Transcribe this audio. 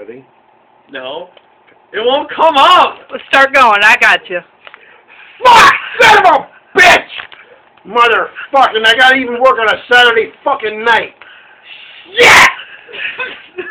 Ready? No. It won't come up! Let's start going. I got you. Fuck! Son of a bitch! Motherfucking, I gotta even work on a Saturday fucking night. Shit!